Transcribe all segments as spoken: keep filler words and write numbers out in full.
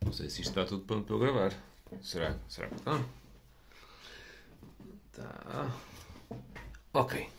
Não sei se isto está tudo pronto para eu gravar. Será? Será que está? Tá. Ok.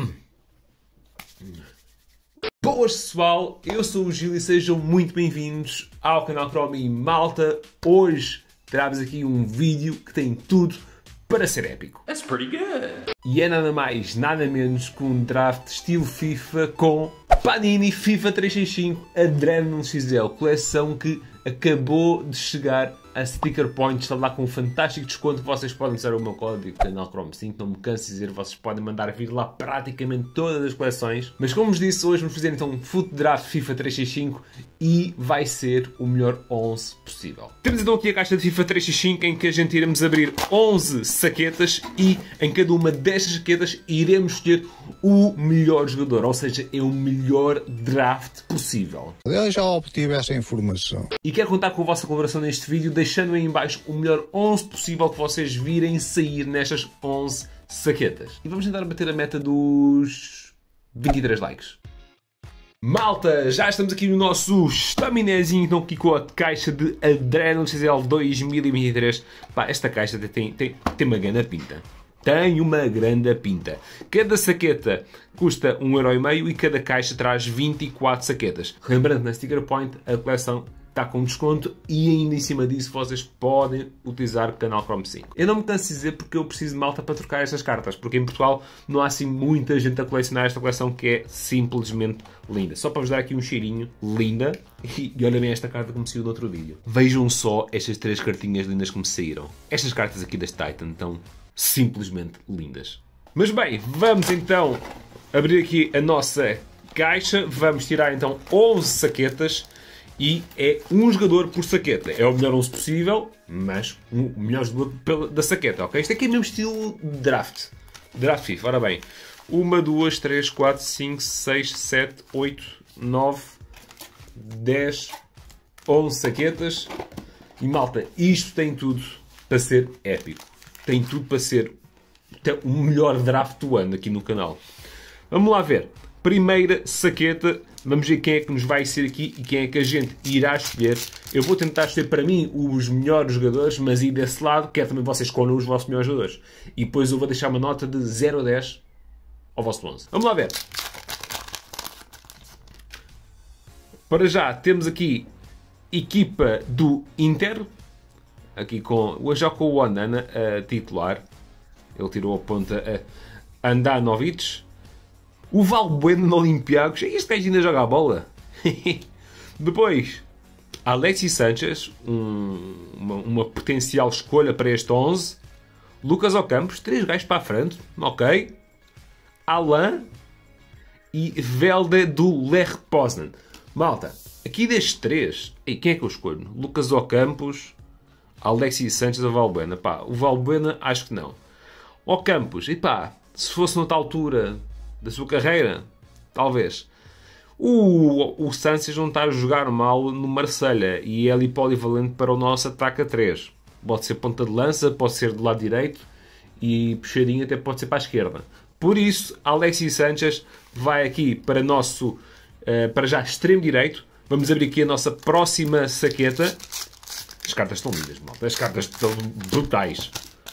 Boas pessoal, eu sou o Gil e sejam muito bem-vindos ao canal Chromie Malta. Hoje trago-vos aqui um vídeo que tem tudo para ser épico. That's pretty good. E é nada mais, nada menos que um draft estilo FIFA com Panini FIFA trezentos e sessenta e cinco Adrenaline X L, coleção que acabou de chegar a Sticker Point. Está lá com um fantástico desconto. Vocês podem usar o meu código canal Chrome cinco, não me canso de dizer, vocês podem mandar vir lá praticamente todas as coleções. Mas como vos disse, hoje vamos fazer então um Foot Draft FIFA trezentos e sessenta e cinco e vai ser o melhor onze possível. Temos então aqui a caixa de FIFA trezentos e sessenta e cinco em que a gente iremos abrir onze saquetas e em cada uma destas saquetas iremos escolher o melhor jogador, ou seja, é o melhor draft possível. Eu já obtive essa informação. E quero contar com a vossa colaboração neste vídeo, deixando aí em baixo o melhor onze possível que vocês virem sair nestas onze saquetas. E vamos tentar bater a meta dos vinte e três likes. Malta, já estamos aqui no nosso estaminézinho, então aqui com a caixa de Adrenaline X L dois mil e vinte e três. Pá, esta caixa tem, tem, tem uma grande pinta. Tem uma grande pinta. Cada saqueta custa um euro e meio e cada caixa traz vinte e quatro saquetas. Lembrando, na Sticker Point a coleção está com desconto e ainda em cima disso vocês podem utilizar o canal Chrome cinco. Eu não me canso de dizer porque eu preciso de malta para trocar estas cartas, porque em Portugal não há assim muita gente a colecionar esta coleção que é simplesmente linda. Só para vos dar aqui um cheirinho, linda, e, e olha bem esta carta como saiu no outro vídeo. Vejam só estas três cartinhas lindas como saíram. Estas cartas aqui das Titan estão simplesmente lindas. Mas bem, vamos então abrir aqui a nossa caixa, vamos tirar então onze saquetas. E é um jogador por saqueta. É o melhor onze possível, mas o melhor jogador da saqueta, ok? Isto aqui é mesmo estilo draft. Draft FIFA. Ora bem, uma, duas, três, quatro, cinco, seis, sete, oito, nove, dez, onze saquetas. E malta, isto tem tudo para ser épico. Tem tudo para ser o melhor draft do ano aqui no canal. Vamos lá ver. Primeira saqueta. Vamos ver quem é que nos vai ser aqui e quem é que a gente irá escolher. Eu vou tentar escolher para mim os melhores jogadores, mas aí desse lado quero também vocês escolham os vossos melhores jogadores. E depois eu vou deixar uma nota de zero a dez ao vosso onze. Vamos lá ver. Para já temos aqui equipa do Inter. Aqui com, já com o Onana a titular. Ele tirou a ponta a Andanovic. O Valbuena no Olympiacos. Este gajo ainda joga a bola. Depois, Alexis Sanchez. Um, uma, uma potencial escolha para este onze. Lucas Ocampos. Três gajos para a frente. Ok. Alain. E Velde do Lech Poznan. Malta, aqui destes três, e quem é que eu escolho? Lucas Ocampos, Alexis Sanchez ou Valbuena? Pá, o Valbuena acho que não. Ocampos, e pá, se fosse noutra altura da sua carreira, talvez. O, o Sanchez não está a jogar mal no Marselha e é ali polivalente para o nosso ataque a três. Pode ser ponta de lança, pode ser do lado direito e puxadinho até pode ser para a esquerda. Por isso, Alexis Sanchez vai aqui para nosso, uh, para já extremo direito. Vamos abrir aqui a nossa próxima saqueta. As cartas estão lindas, malta. As cartas estão brutais.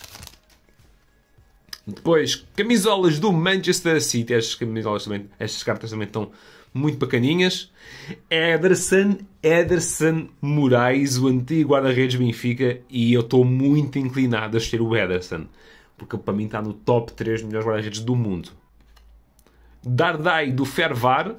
Depois, camisolas do Manchester City. Estas, camisolas também, estas cartas também estão muito bacaninhas. Ederson, Ederson Moraes, o antigo guarda-redes Benfica. E eu estou muito inclinado a escolher o Ederson. Porque para mim está no top três melhores guarda-redes do mundo. Dardai do Fervar.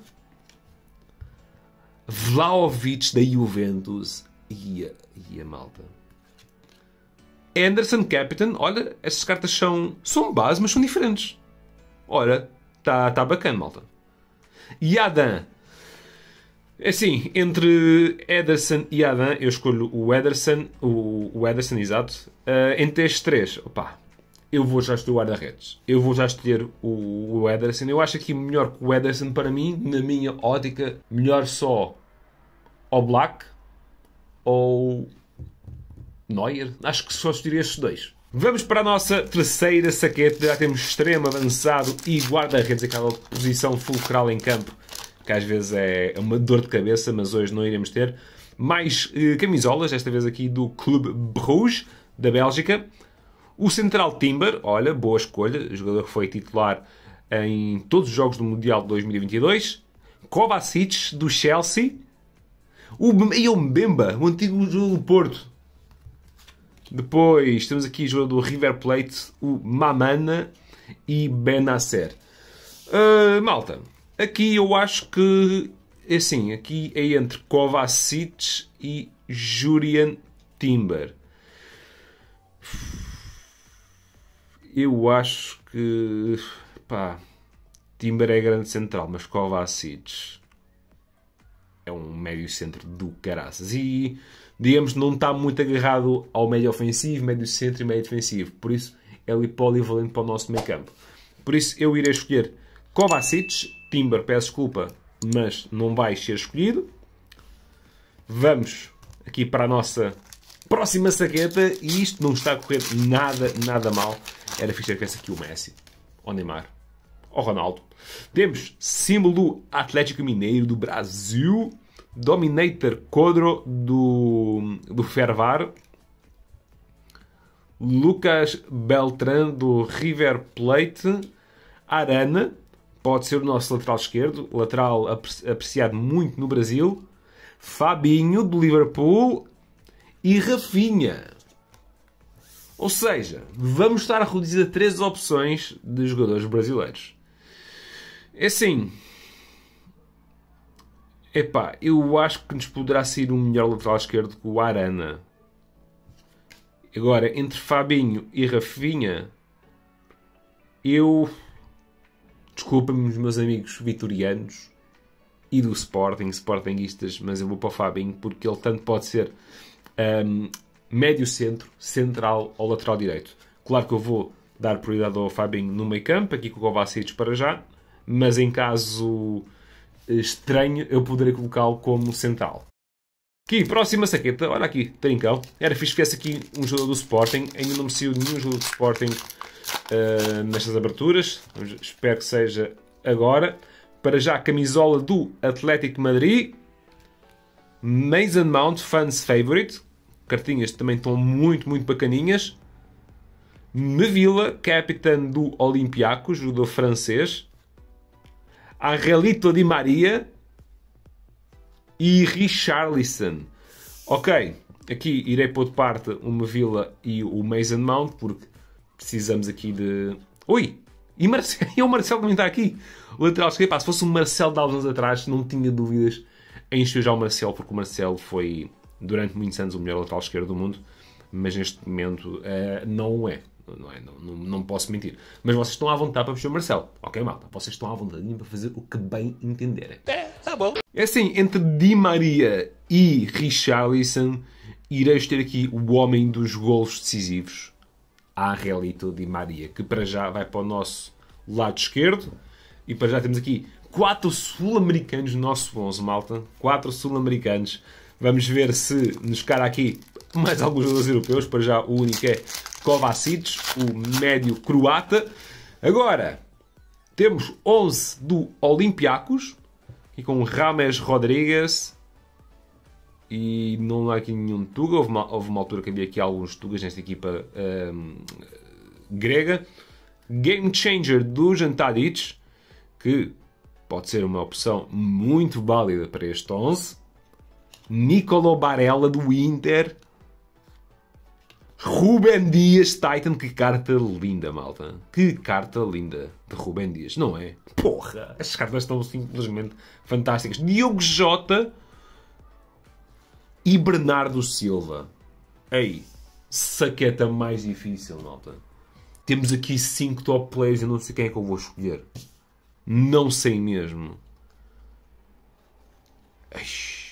Vlahovic da Juventus. E a, e a malta. Anderson Captain, olha, estas cartas são, são base, mas são diferentes. Olha, está tá bacana, malta. E Adam. Assim, entre Ederson e Adam, eu escolho o Ederson, o, o Ederson, exato. Uh, entre estes três, opá, eu vou já escolher o guarda-redes. Eu vou já escolher o, o Ederson. Eu acho aqui melhor que o Ederson para mim, na minha ótica, melhor só o Black ou Neuer. Acho que só escolheria estes dois. Vamos para a nossa terceira saqueta. Já temos extremo avançado e guarda-redes, aquela posição fulcral em campo, que às vezes é uma dor de cabeça, mas hoje não iremos ter. Mais eh, camisolas, desta vez aqui do Clube Bruges, da Bélgica. O central Timber, olha, boa escolha, jogador que foi titular em todos os jogos do Mundial de dois mil e vinte e dois. Kovacic, do Chelsea. O, e o Mbemba, o antigo jogador do Porto. Depois temos aqui o jogador do River Plate, o Mamana e Benacer. Uh, malta, aqui eu acho que, assim, aqui é entre Kovacic e Jurriën Timber. Eu acho que, pá, Timber é grande central, mas Kovacic é um médio centro do caraças. E, digamos, não está muito agarrado ao médio ofensivo, médio centro e médio defensivo. Por isso, é ali polivalente para o nosso meio campo. Por isso, eu irei escolher Kovacic. Timber, peço desculpa, mas não vai ser escolhido. Vamos aqui para a nossa próxima saqueta. E isto não está a correr nada, nada mal. Era fixe que tivesse aqui o Messi, o Neymar, o Ronaldo. Temos símbolo do Atlético Mineiro do Brasil. Dominator Codro do, do Fervar. Lucas Beltrán do River Plate. Arana, pode ser o nosso lateral esquerdo, lateral apreciado muito no Brasil. Fabinho do Liverpool. E Rafinha. Ou seja, vamos estar a reduzir a três opções de jogadores brasileiros. É assim. Epá, eu acho que nos poderá sair um melhor lateral esquerdo que o Arana. Agora, entre Fabinho e Rafinha, eu... Desculpem-me os meus amigos vitorianos e do Sporting, Sportingistas, mas eu vou para o Fabinho porque ele tanto pode ser um, médio centro, central ou lateral direito. Claro que eu vou dar prioridade ao Fabinho no meio campo, aqui com o Kovacic para já, mas em caso estranho eu poderei colocá-lo como central. Aqui, próxima saqueta, olha aqui, trincão. Era fixe que tivesse aqui um jogador do Sporting, ainda não me saiu nenhum jogador do Sporting uh, nestas aberturas, espero que seja agora. Para já, camisola do Atlético de Madrid, Mason Mount, fans favorite, cartinhas também estão muito, muito bacaninhas. Mevila, capitão do Olympiacos, jogador francês. Angelito Di Maria e Richarlison. Ok, aqui irei pôr de parte o Mevila e o Mason Mount, porque precisamos aqui de... Ui! E, Marcelo, e o Marcelo também está aqui. O lateral esquerdo, pá, se fosse o Marcelo de há uns anos atrás, não tinha dúvidas em encher já o Marcelo, porque o Marcelo foi, durante muitos anos, o melhor lateral esquerdo do mundo, mas neste momento uh, não o é. Não, é, não, não, não posso mentir. Mas vocês estão à vontade para puxar o Marcelo. Ok, malta? Vocês estão à vontade para fazer o que bem entenderem. É, tá bom. É assim, entre Di Maria e Richarlison, irei ter aqui o homem dos golos decisivos, Angelito Di Maria, que para já vai para o nosso lado esquerdo. E para já temos aqui quatro sul-americanos no nosso onze, malta. Quatro sul-americanos. Vamos ver se nos cara aqui mais alguns jogadores europeus. Para já o único é Kovacic, o médio croata. Agora, temos onze do Olympiacos. E com Rames Rodrigues. E não há aqui nenhum Tuga. Houve uma, houve uma altura que havia aqui alguns Tugas nesta equipa um, grega. Game Changer do Tadic, que pode ser uma opção muito válida para este onze. Nicolo Barella do Inter. Rúben Dias Titan. Que carta linda, malta. Que carta linda de Rúben Dias, não é? Porra! As cartas estão simplesmente fantásticas. Diogo Jota e Bernardo Silva. Ei, saqueta mais difícil, malta. Temos aqui cinco top players e não sei quem é que eu vou escolher. Não sei mesmo. Eish.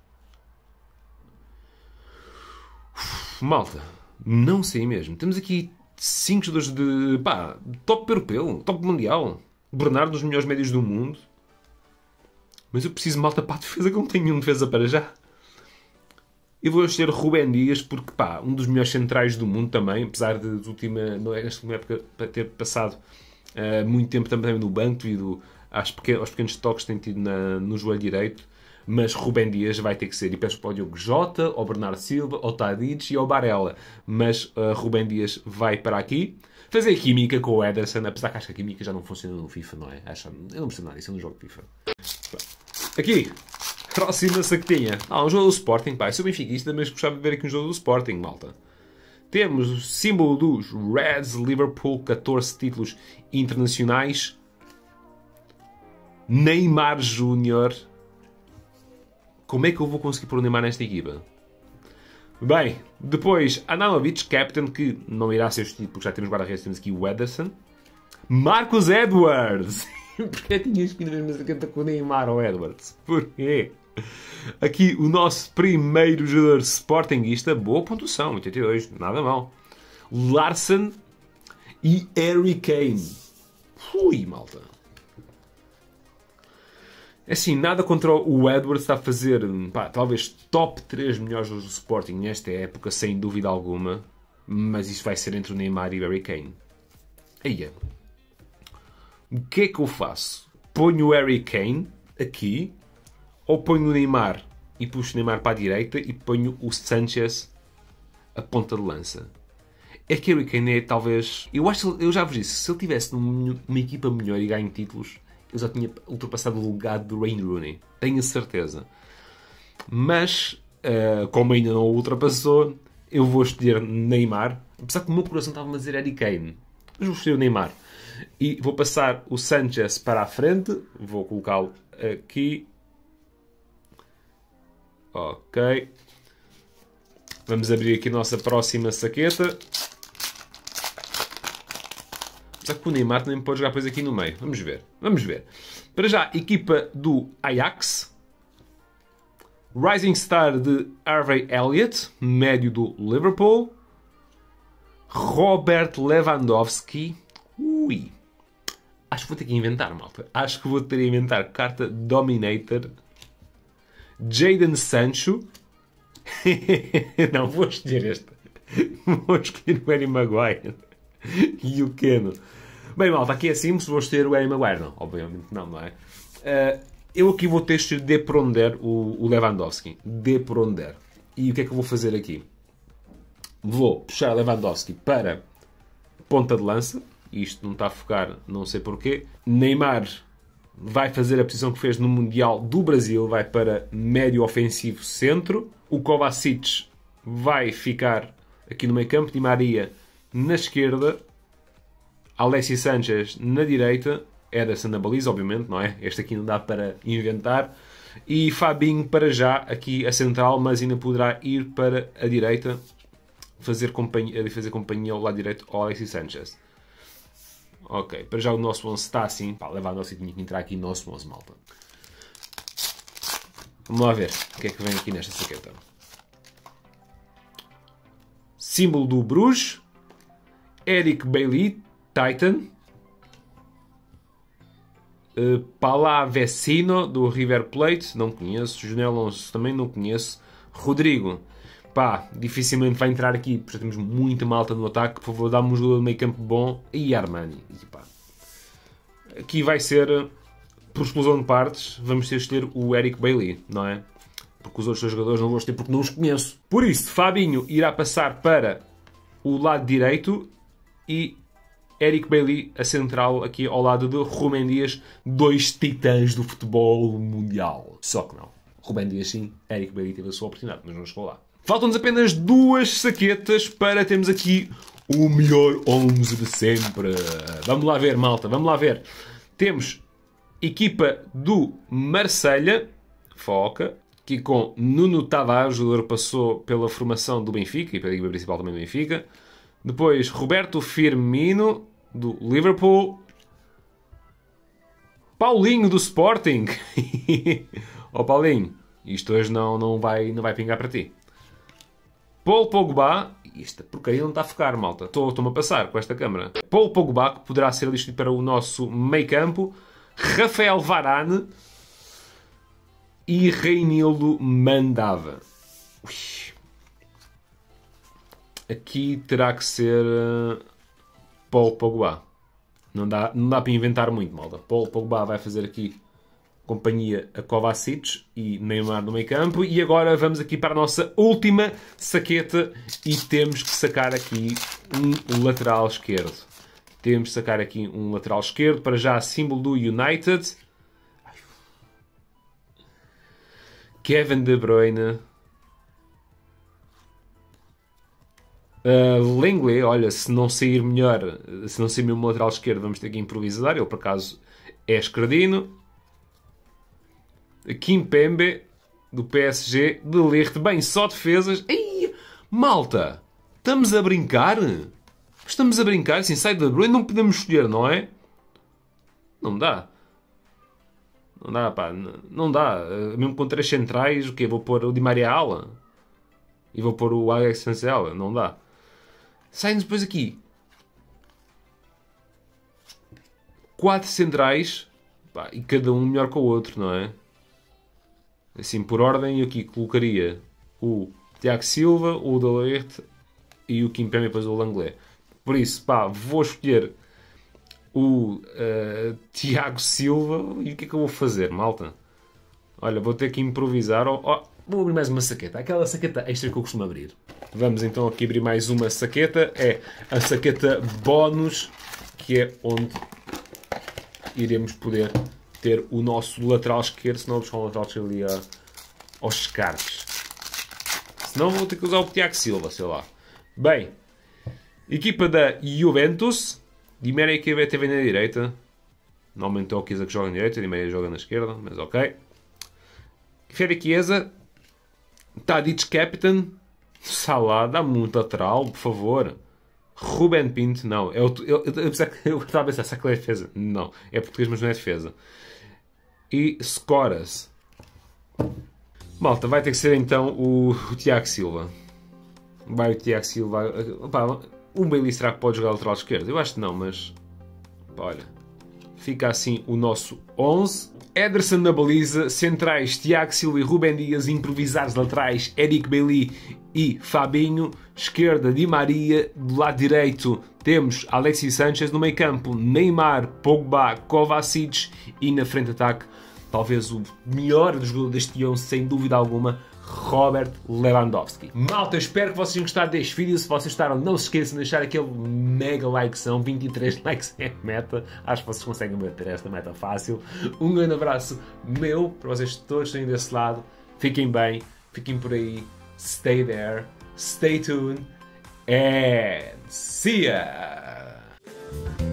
Uf, malta, não sei mesmo. Temos aqui cinco jogadores de pá, top europeu, top mundial. Bernardo, dos melhores médios do mundo. Mas eu preciso de malta para a defesa, que não tenho nenhum defesa para já. Eu vou escolher Rúben Dias porque, pá, um dos melhores centrais do mundo também, apesar de, de última, não é, nesta última época ter passado uh, muito tempo também no banco devido às pequen, aos pequenos toques que tem tido na, no joelho direito. Mas Rubem Dias vai ter que ser. E peço para o Diogo Jota, ao Bernardo Silva, ao Tadic e ao Barella. Mas uh, Rubem Dias vai para aqui. Fazer química com o Ederson. Apesar que acho que a química já não funciona no FIFA, não é? Acho, eu não percebo nada disso, eu não jogo FIFA. Aqui. Próxima saquetinha. Ah, um jogo do Sporting, pá. Eu sou benfiquista, mas gostava de ver aqui um jogo do Sporting, malta. Temos o símbolo dos Reds, Liverpool, catorze títulos internacionais. Neymar Júnior. Como é que eu vou conseguir pôr o Neymar nesta equipa? Bem, depois Anamovic, captain, que não irá ser escolhido porque já temos guarda-redes, temos aqui o Ederson. Marcus Edwards. Porquê tinha escolhido a mesma saqueta com o Neymar ou Edwards? Porquê? Aqui o nosso primeiro jogador sportinguista. Boa pontuação, oitenta e dois, nada mal. Larsen e Harry Kane. Ui, malta. Assim, nada contra o Edwards, está a fazer, pá, talvez top três melhores jogos do Sporting nesta época, sem dúvida alguma. Mas isso vai ser entre o Neymar e o Harry Kane. Aí é. O que é que eu faço? Ponho o Harry Kane aqui, ou ponho o Neymar e puxo o Neymar para a direita e ponho o Sanchez a ponta de lança? É que o Harry Kane é talvez... Eu acho que eu já vos disse, se ele tivesse numa equipa melhor e ganho títulos, eu já tinha ultrapassado o legado do Wayne Rooney. Tenho a certeza. Mas, uh, como ainda não o ultrapassou, eu vou escolher Neymar. Apesar que o meu coração estava a dizer Harry Kane. Mas vou escolher o Neymar. E vou passar o Sanchez para a frente. Vou colocá-lo aqui. Ok. Vamos abrir aqui a nossa próxima saqueta. Apesar que o Neymar também pode jogar depois aqui no meio. Vamos ver. Vamos ver. Para já, equipa do Ajax. Rising Star de Harvey Elliott, médio do Liverpool. Robert Lewandowski. Ui. Acho que vou ter que inventar, malta. Acho que vou ter que inventar carta Dominator. Jadon Sancho. Não, vou escolher este. Vou escolher o Harry Maguire. E o Keno. Bem, malta, aqui é simples. Vou escolher o Harry Maguire. Não, obviamente não, não é? Uh, eu aqui vou ter de depronder o, o Lewandowski. Depronder. E o que é que eu vou fazer aqui? Vou puxar Lewandowski para ponta de lança. Isto não está a focar, não sei porquê. Neymar vai fazer a posição que fez no Mundial do Brasil. Vai para médio ofensivo centro. O Kovacic vai ficar aqui no meio campo. Di Maria na esquerda. Alexis Sanchez na direita. Ederson na baliza, obviamente, não é? Este aqui não dá para inventar. E Fabinho para já aqui a central, mas ainda poderá ir para a direita. Fazer companhia, fazer companhia ao lado direito ao Alexis Sanchez. Ok, para já o nosso onze está assim. Pá, Lewandowski tinha que entrar aqui no nosso onze, malta. Vamos lá ver o que é que vem aqui nesta saqueta. Símbolo do Bruges. Eric Bailly, Titan. Uh, Palavecino, do River Plate. Não conheço. José Alonso também não conheço. Rodrigo. Pá, dificilmente vai entrar aqui, porque já temos muita malta no ataque. Por favor, dá-me um jogador de meio campo bom. E Armani. E, pá, aqui vai ser, por explosão de partes, vamos ter de ter o Eric Bailly, não é? Porque os outros dois jogadores não vou ter porque não os conheço. Por isso, Fabinho irá passar para o lado direito e Eric Bailly a central aqui ao lado de Rubem Dias, dois titãs do futebol mundial. Só que não. Rubem Dias sim, Eric Bailly teve a sua oportunidade, mas não chegou lá. Faltam-nos apenas duas saquetas para termos aqui o melhor onze de sempre. Vamos lá ver, malta, vamos lá ver. Temos equipa do Marselha, Foca, aqui com Nuno Tavares, o jogador passou pela formação do Benfica e pela equipa principal também do Benfica. Depois Roberto Firmino, do Liverpool. Paulinho, do Sporting. Ó oh, Paulinho, isto hoje não, não, vai, não vai pingar para ti. Paul Pogba. Esta porcaria não está a focar, malta. Estou-me a passar com esta câmera. Paul Pogba, que poderá ser listo para o nosso meio campo. Rafael Varane. E Reinildo Mandava. Ui. Aqui terá que ser uh, Paul Pogba. Não dá, não dá para inventar muito, malta. Paul Pogba vai fazer aqui companhia a Kovacic e Neymar no meio campo. E agora vamos aqui para a nossa última saqueta e temos que sacar aqui um lateral esquerdo. Temos que sacar aqui um lateral esquerdo, para já símbolo do United. Kevin De Bruyne. Uh, Lenglet, olha, se não sair melhor, se não sair mesmo lateral esquerdo, vamos ter que improvisar. Ele, por acaso, é esquerdino. Kimpembe, do P S G. De Ligt, bem, só defesas. Ei, malta, estamos a brincar? Estamos a brincar, assim, sai de Bruyne, não podemos escolher, não é? Não dá. Não dá, pá, não dá. Mesmo com três centrais, o quê? Vou pôr o Di Maria à ala? E vou pôr o Alex Sanchez à ala? Não dá. Sai-nos depois aqui quatro centrais, pá, e cada um melhor que o outro, não é? Assim, por ordem, eu aqui colocaria o Thiago Silva, o De Ligt e o Kimpembe e depois o Lenglet. Por isso, pá, vou escolher o uh, Thiago Silva. E o que é que eu vou fazer, malta? Olha, vou ter que improvisar. Oh, oh, vou abrir mais uma saqueta. Aquela saqueta extra que eu costumo abrir. Vamos então aqui abrir mais uma saqueta. É a saqueta bónus, que é onde iremos poder ter o nosso lateral esquerdo. Se não, vou buscar um lateral esquerdo ali a, aos descartes. Senão vou ter que usar o Thiago Silva, sei lá. Bem, equipa da Juventus. Di Maria que vai ter na direita. Normalmente é o Chiesa que joga na direita, Di Maria joga na esquerda, mas ok. Fede Chiesa. Tadic Captain. Salah, dá-me muito lateral, por favor. Ruben Pinto, não. Eu, eu, eu, eu estava a pensar, será que ele é defesa? Não, é português, mas não é defesa. E Scoras. Malta, vai ter que ser então o, o Thiago Silva. Vai o Thiago Silva. Opa, o Bailey será que pode jogar lateral esquerdo? Eu acho que não, mas... Pá, olha. Fica assim o nosso onze. Ederson na baliza. Centrais, Thiago Silva e Ruben Dias. Improvisados laterais, Eric Bailly e Fabinho. Esquerda, Di Maria. Do lado direito temos Alexis Sanchez. No meio campo, Neymar, Pogba, Kovacic. E na frente de ataque, talvez o melhor dos jogadores deste onze, sem dúvida alguma, Robert Lewandowski. Malta, eu espero que vocês tenham gostado deste vídeo. Se vocês gostaram, não se esqueçam de deixar aquele mega like. São vinte e três likes é a meta. Acho que vocês conseguem bater esta meta fácil. Um grande abraço meu para vocês todos que estão desse lado. Fiquem bem, fiquem por aí. Stay there, stay tuned and see ya!